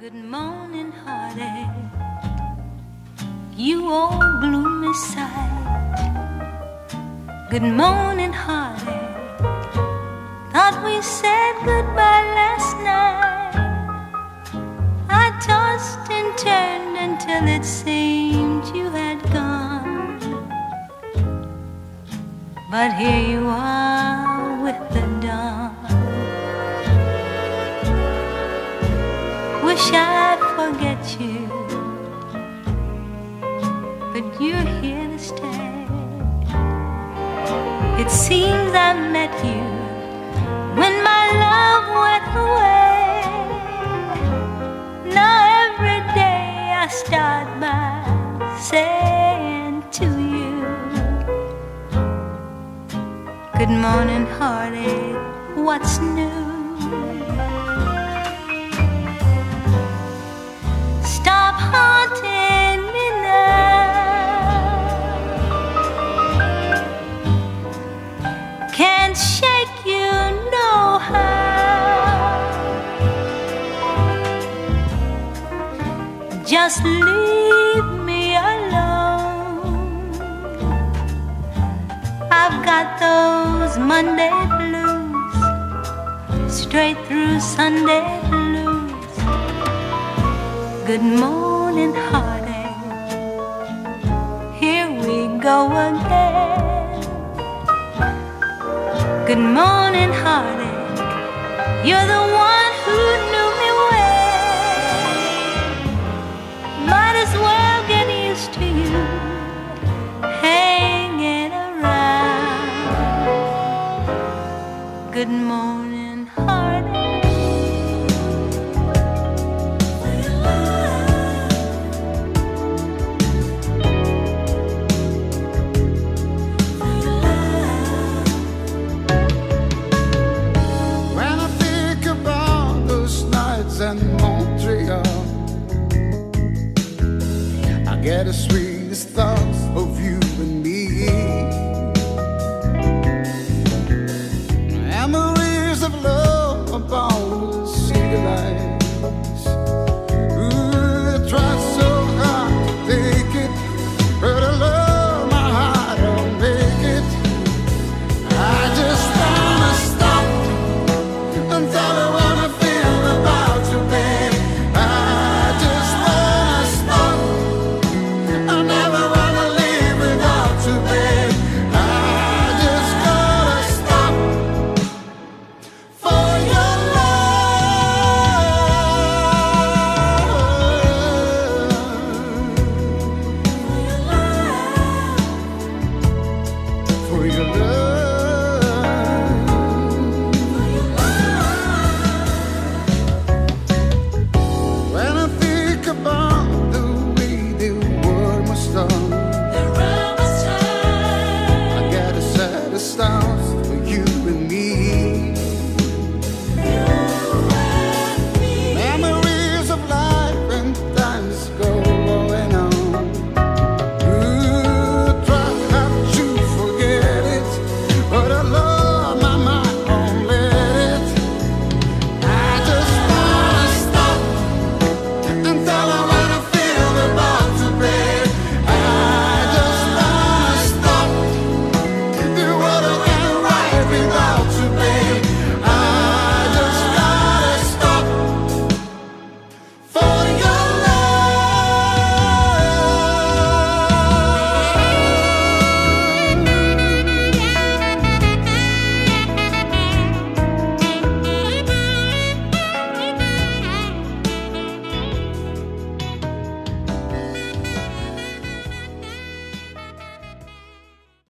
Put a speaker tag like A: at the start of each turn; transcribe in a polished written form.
A: Good morning, heartache, you old gloomy sight. Good morning, heartache, thought we said goodbye last night. I tossed and turned until it seemed you had gone, but here you are with the dawn. Wish I'd forget you, but you're here to stay. It seems I met you when my love went away. Now every day I start by saying to you, good morning, heartache, what's new? Stop haunting me now. Can't shake you no how. Just leave me alone. I've got those Monday blues, straight through Sunday blues. Good morning, heartache, here we go again. Good morning, heartache, you're the one who knew me well. Might as well get used to you hanging around. Good morning, heartache.
B: And Montreal, I get the sweetest thought